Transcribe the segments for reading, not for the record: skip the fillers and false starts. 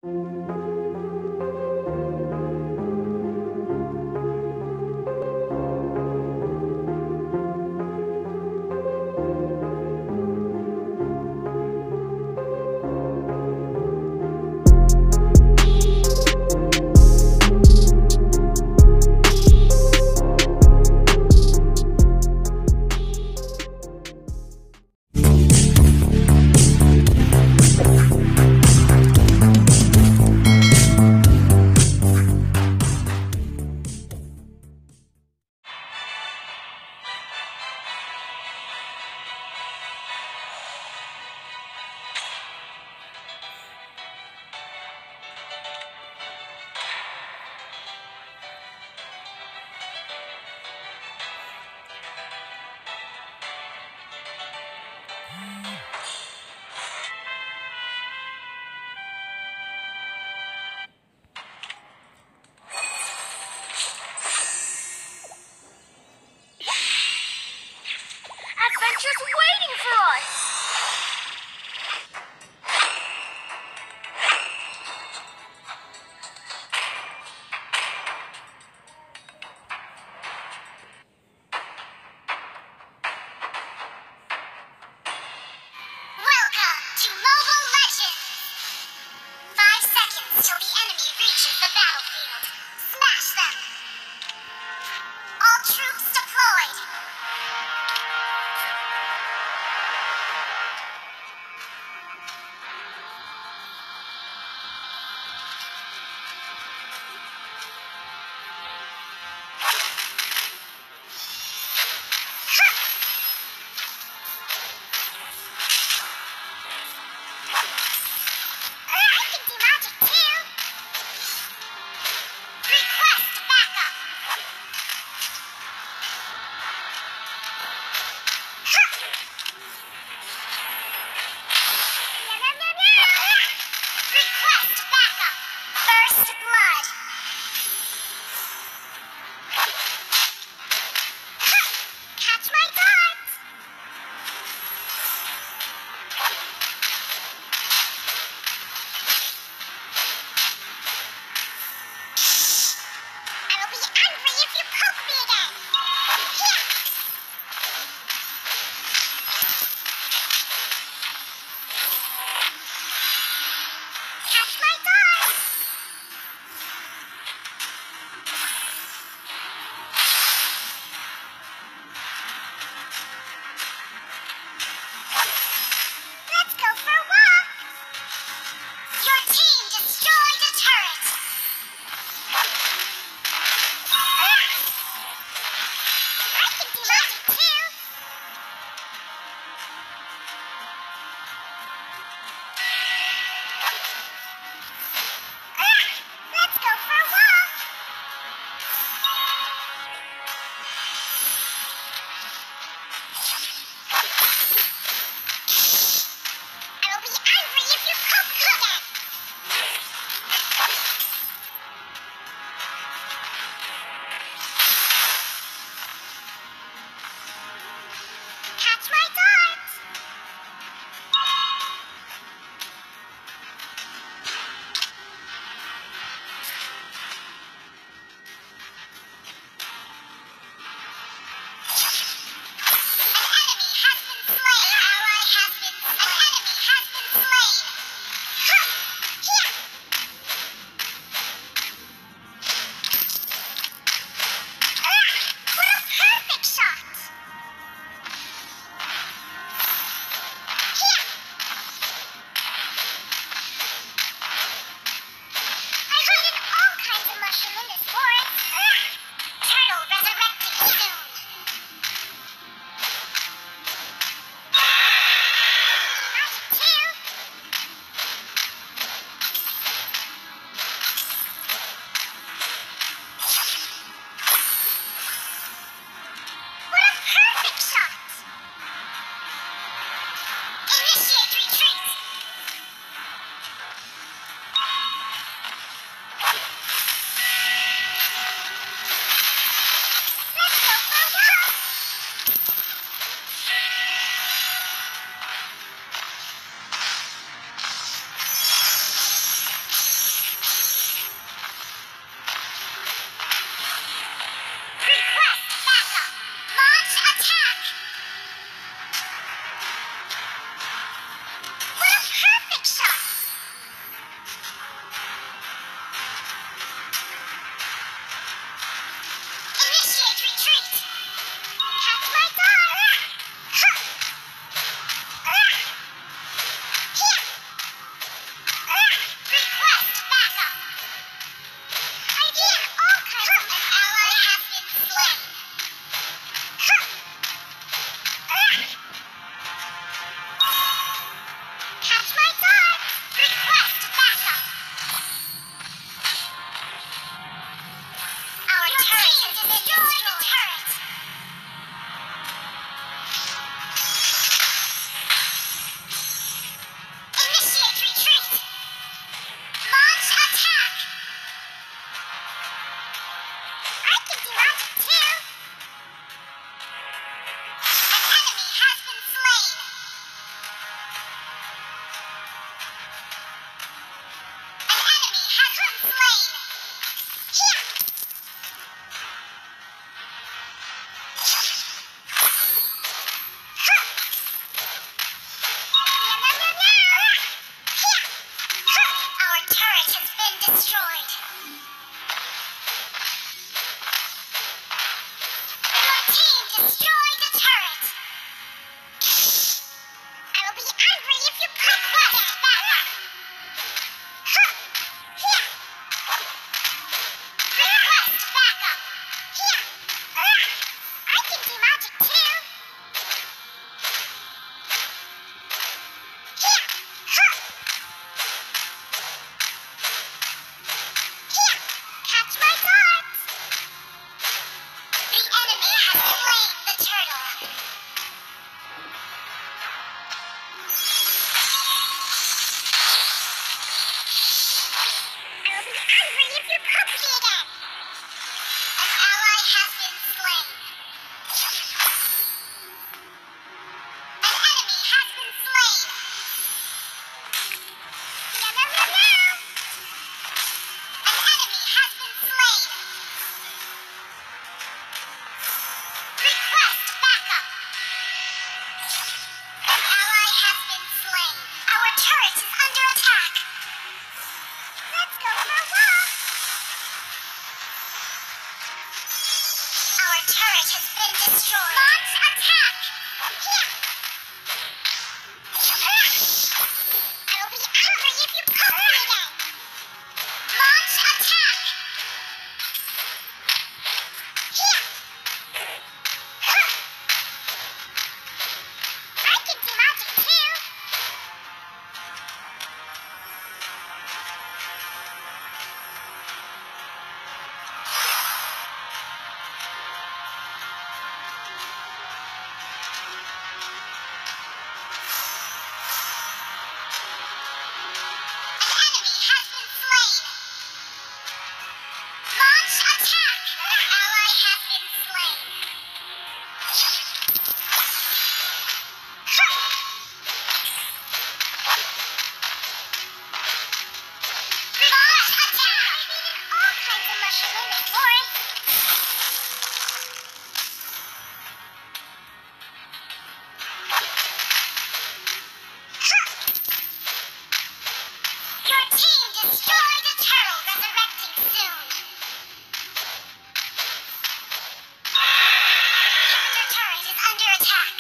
Adventure's waiting for us! Welcome to Mobile Legends! 5 seconds till the enemy reaches the battlefield. Smash them! All troops deployed! I can do magic too! Let's go for a walk. Our turret has been destroyed. Launch attack! Here! I will be angry if you poke me again! Launch attack! Here! I can do magic too! Launch attack! An ally has been slain. Launch attack! I've eaten all kinds of mushroom in this forest. Your team destroyed a turtle resurrecting soon. Your turret is under attack.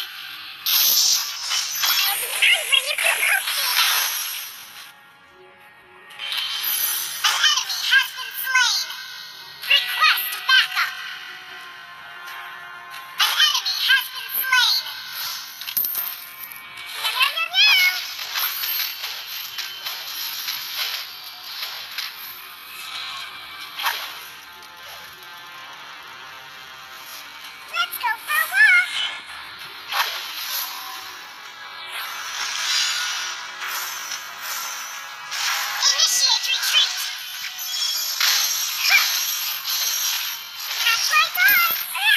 I'll be angry if you poke me. An enemy has been slain. Request backup. An enemy has been slain. Meow, meow, meow, meow. Let's go for a walk. Initiate retreat. Catch my dog.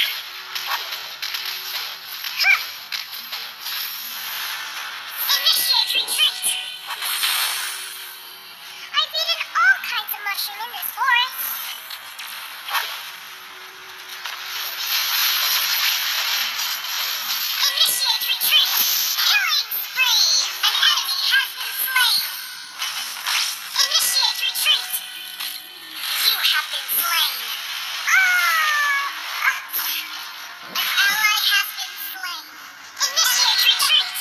Initiate retreat. I've eaten all kinds of mushroom in this forest. Initiate retreat! Killing spree! An enemy has been slain! Initiate retreat! You have been slain! An ally has been slain! Initiate retreat!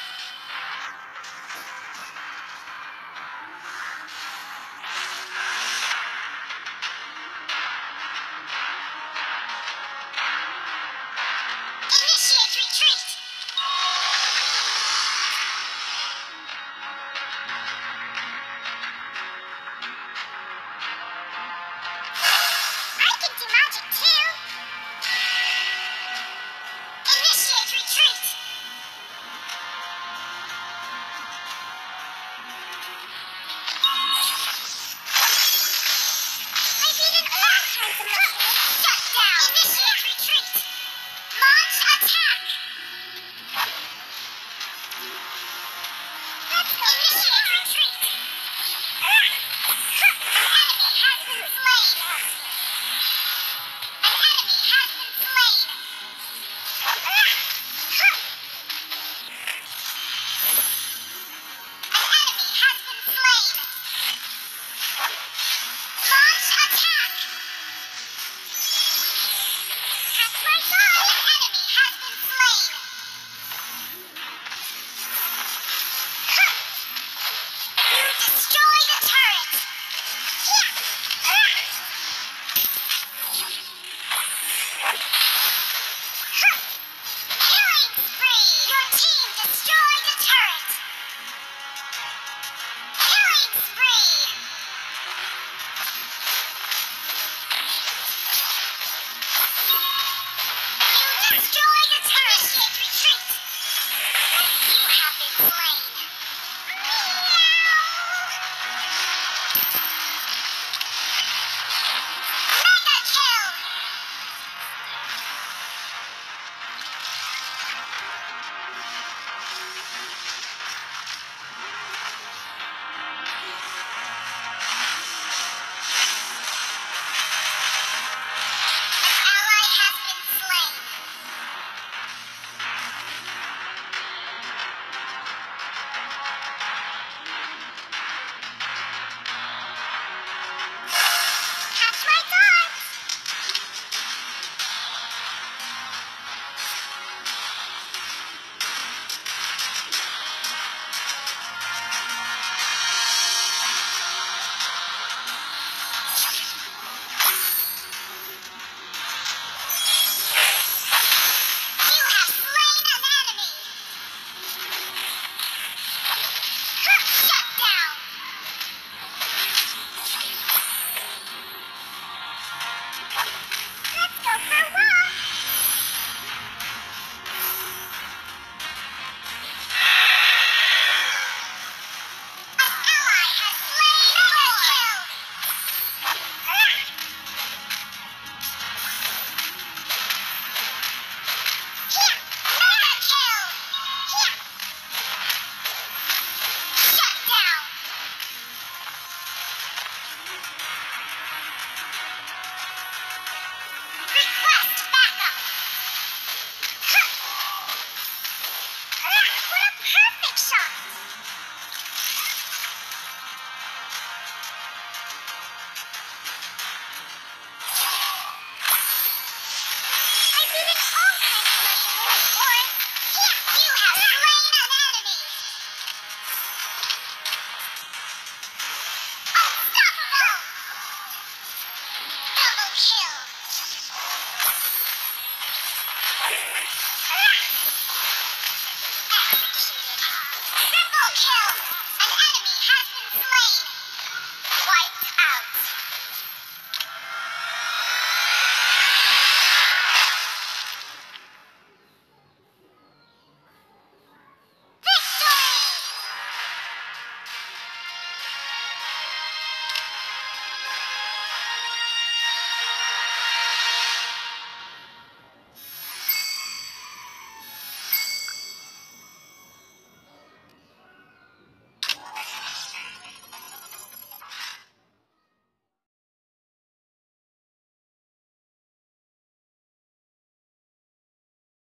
Initiate retreat! I can do magic too! Initiate retreat! I've eaten all kinds of mushrooms. Shut down! Initiate retreat! Launch attack! Let's go. Initiate retreat! An enemy has been slain! An enemy has been slain! An enemy has been slain! Launch attack! Catch my dog! An enemy has been slain! You destroyed a turret! Killing spree! Your team destroyed a turret! Killing spree! You destroyed